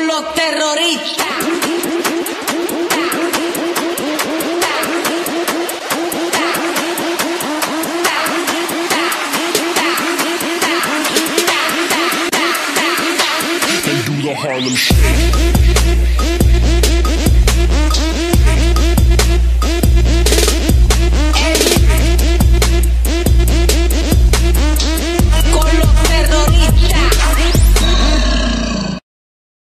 con los terroristas. They do the Harlem Shake.